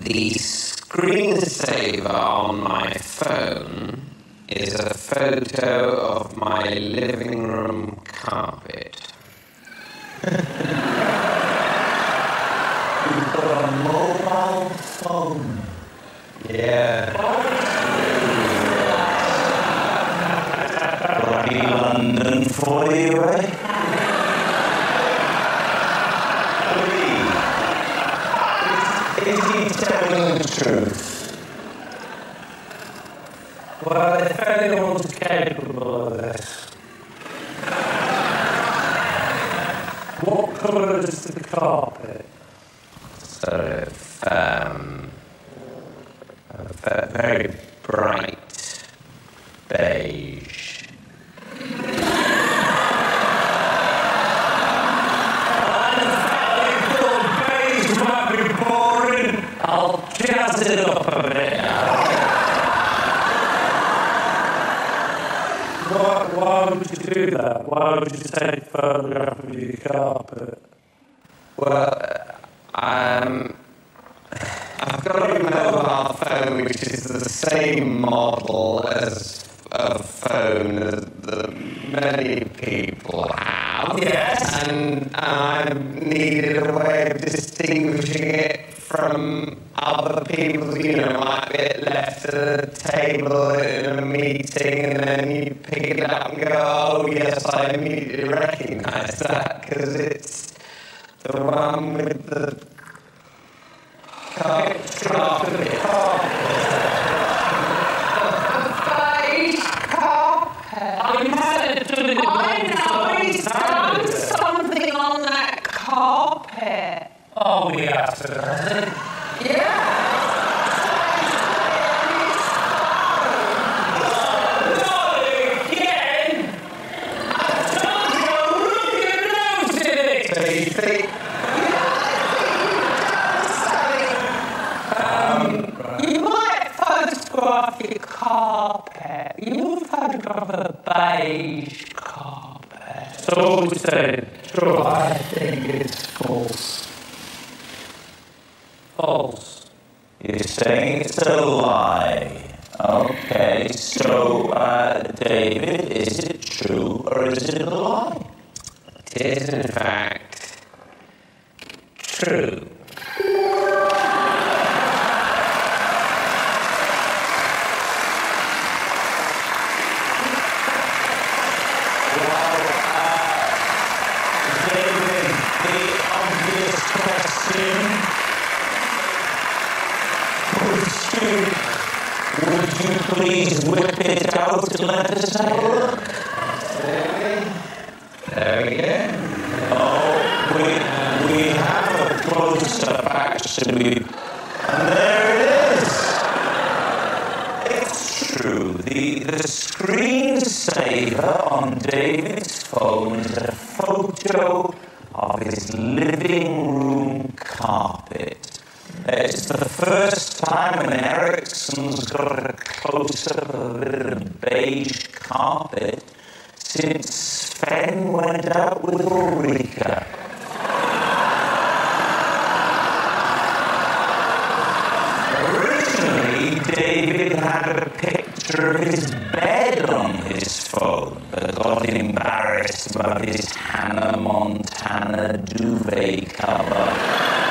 The screensaver on my phone is a photo of my living room carpet. You've got a mobile phone. Yeah. Bloody London for you, eh? Is he telling the truth? Well, if anyone's capable of this, what colour is the carpet? Sort of, a very bright beige. I'll jazz it up a bit. Why would you do that? Why would you take a photograph of your carpet? Well, I've got a mobile phone which is the same model as a phone that many people have. Yes. And I needed a way of distinguishing it from other people's, might be left at a table in a meeting and then you pick it up and go, oh yes, I immediately recognise that because it's the one with the carpet. Beige carpet. I know, he's done something on that carpet. Oh, yes. Yeah. Not again! I told you, look your nose in it! So you think, You might photograph your carpet. You will photograph a beige carpet. So what we saying? True. I think it's false. False. You're saying it's a lie. Okay, so, David, is it true or is it a lie? it is in fact true. David, the obvious question, would you please whip it out and let us have a look? There we go. Oh, we have a close-up actually, and there it is. It's true. The screensaver on David's phone is a photo of his living room carpet. It's the first time an Ericsson's got a close-up of a bit of beige carpet since Sven went out with Ulrika. Originally, David had a picture of his bed on his phone, but got embarrassed by his Hannah Montana duvet cover.